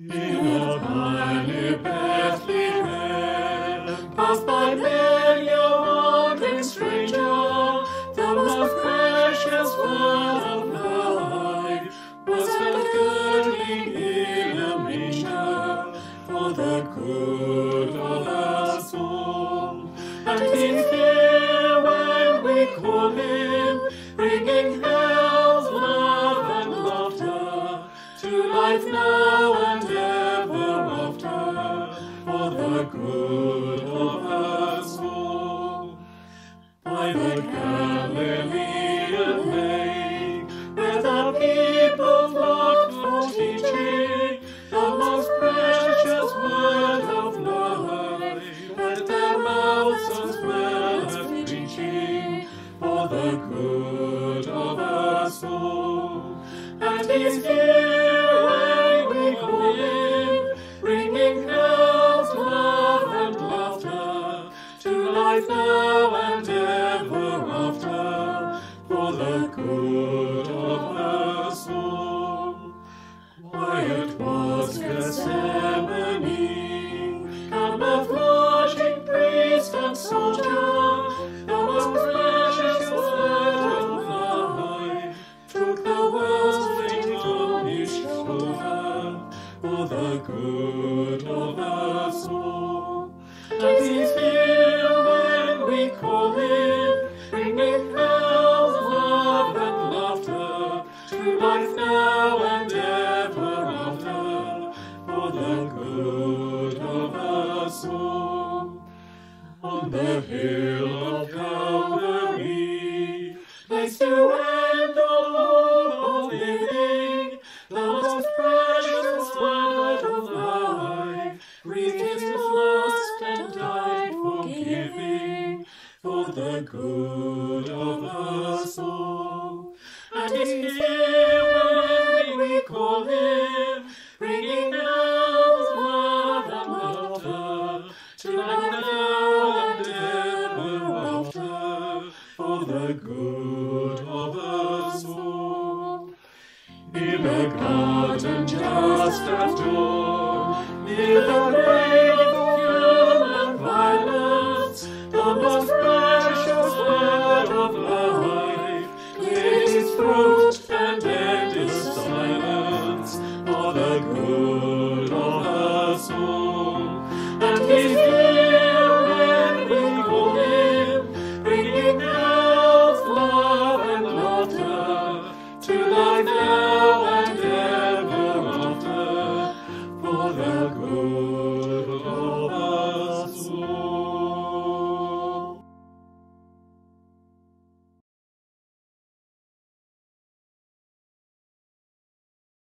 In a valley Bethlehem, passed by many a wandering stranger, the most precious word of life was found girdling in a manger for the good of us all. And He's here when we call Him, bringing health, love, and laughter to life now and ever after, for the good of us all. By the Galilean lake, where the people flocked for teaching the most precious word of life, let their mouths as well as preaching for the good of us all. And He's here when we call Him, bringing health, love, and laughter to life now and ever after, for the good of us all. Quiet was Gethsemane, camouflaging priest and soldier, the most precious word of life took the world's weight on His shoulder, for the good of us all. And He's here when we call Him, bringing health, love, and laughter to life now and ever after, for the good of us all. On the hill of Calvary, place to end the Lord of living, the most precious word of life, breathed His last and died forgiving, for the good of us all. And He's here when we call Him, bringing health, love, and laughter to life now and ever after, for the good of us all. In a garden just at dawn, near the grave of human violence, the most precious word of life cleared His throat and ended silence, for the good of us all. And He's here when we call Him, bringing health, love, and laughter to life now and ever after, for the good of us.